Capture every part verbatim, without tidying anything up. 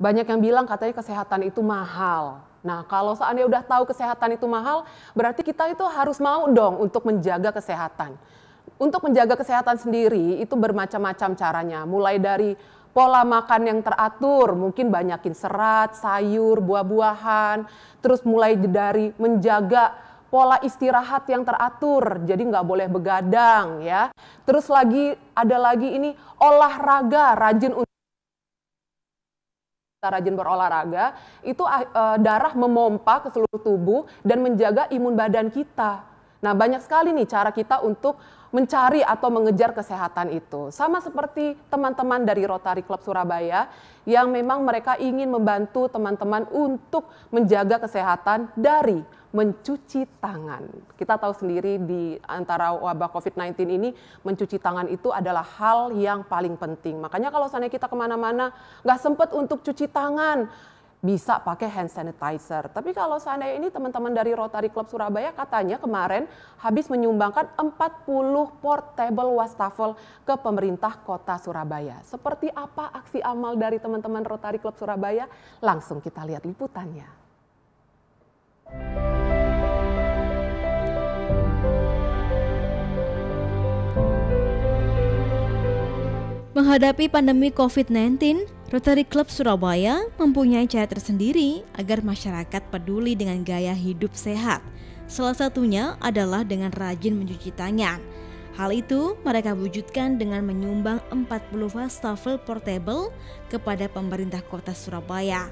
Banyak yang bilang katanya kesehatan itu mahal. Nah, kalau seandainya udah tahu kesehatan itu mahal, berarti kita itu harus mau dong untuk menjaga kesehatan. Untuk menjaga kesehatan sendiri itu bermacam-macam caranya, mulai dari pola makan yang teratur, mungkin banyakin serat, sayur, buah-buahan, terus mulai dari menjaga pola istirahat yang teratur, jadi nggak boleh begadang ya. Terus lagi ada lagi ini olahraga, rajin untuk rajin berolahraga, itu uh, darah memompa ke seluruh tubuh dan menjaga imun badan kita. Nah, banyak sekali nih cara kita untuk mencari atau mengejar kesehatan itu. Sama seperti teman-teman dari Rotary Club Surabaya yang memang mereka ingin membantu teman-teman untuk menjaga kesehatan dari mencuci tangan. Kita tahu sendiri di antara wabah covid sembilan belas ini, mencuci tangan itu adalah hal yang paling penting. Makanya kalau seandainya kita kemana-mana nggak sempat untuk cuci tangan, bisa pakai hand sanitizer. Tapi kalau seandainya ini teman-teman dari Rotary Club Surabaya katanya kemarin habis menyumbangkan empat puluh portable wastafel ke pemerintah kota Surabaya. Seperti apa aksi amal dari teman-teman Rotary Club Surabaya? Langsung kita lihat liputannya. Menghadapi pandemi covid sembilan belas, Rotary Club Surabaya mempunyai cara tersendiri agar masyarakat peduli dengan gaya hidup sehat. Salah satunya adalah dengan rajin mencuci tangan. Hal itu mereka wujudkan dengan menyumbang empat puluh wastafel portable kepada pemerintah kota Surabaya.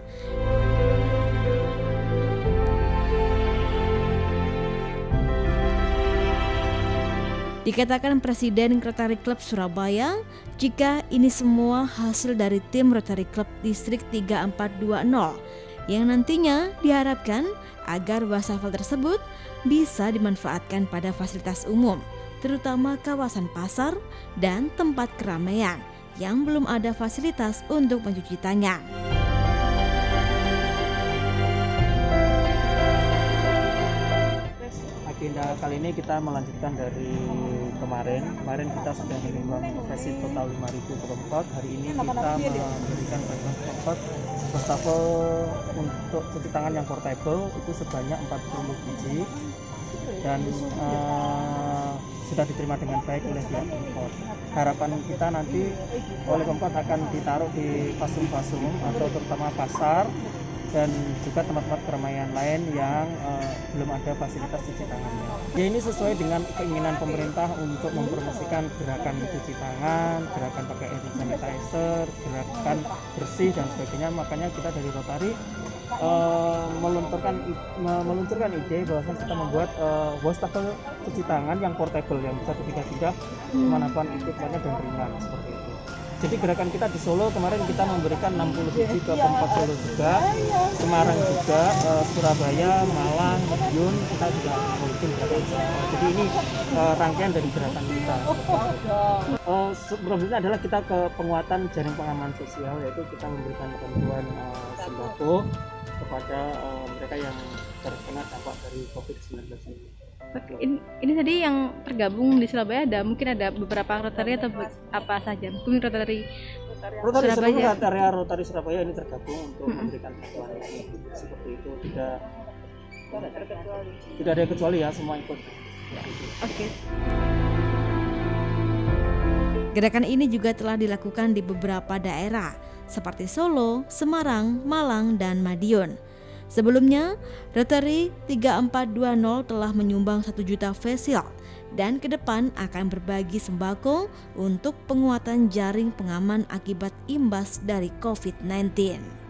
Dikatakan Presiden Rotary Club Surabaya, jika ini semua hasil dari tim Rotary Club Distrik tiga empat dua nol yang nantinya diharapkan agar wastafel tersebut bisa dimanfaatkan pada fasilitas umum, terutama kawasan pasar dan tempat keramaian yang belum ada fasilitas untuk mencuci tangan. Agenda kali ini kita melanjutkan dari kemarin. Kemarin kita sudah menyumbang operasi total lima ribu ke Pemkot. Hari ini kita memberikan bantuan ke Pemkot wastafel untuk cuci tangan yang portable itu sebanyak empat puluh biji dan uh, sudah diterima dengan baik oleh pihak Pemkot. Harapan kita nanti oleh Pemkot akan ditaruh di fasum-fasum atau terutama pasar dan juga tempat-tempat keramaian lain yang uh, belum ada fasilitas cuci tangannya. Ya, ini sesuai dengan keinginan pemerintah untuk mempromosikan gerakan cuci tangan, gerakan pakai hand sanitizer, gerakan bersih dan sebagainya. Makanya kita dari Rotary uh, meluncurkan meluncurkan ide bahwa kita membuat uh, wastafel cuci tangan yang portable yang bisa dipindah-pindah kemanapun ikutnya dan ringan seperti itu. Jadi gerakan kita di Solo kemarin kita memberikan enam puluh biji ke Pemkot Solo juga, Semarang juga, uh, Surabaya, Malang, Madiun kita juga membuat gerakan sama. Jadi ini uh, rangkaian dari gerakan kita. Uh, Problemnya adalah kita ke penguatan jaring pengaman sosial, yaitu kita memberikan bantuan uh, sembako kepada uh, mereka yang terkena dampak dari covid sembilan belas ini. Ini, ini tadi yang tergabung di Surabaya ada mungkin ada beberapa Rotary atau apa saja? Mungkin Rotary Rotary Surabaya, area Rotary Surabaya ini tergabung untuk hmm. memberikan bantuan seperti itu. Tidak tidak ada kecuali ya, semua ikut. Oke. Okay. Gerakan ini juga telah dilakukan di beberapa daerah seperti Solo, Semarang, Malang, dan Madiun. Sebelumnya, Rotary tiga empat dua nol telah menyumbang satu juta face shield dan ke depan akan berbagi sembako untuk penguatan jaring pengaman akibat imbas dari covid sembilan belas.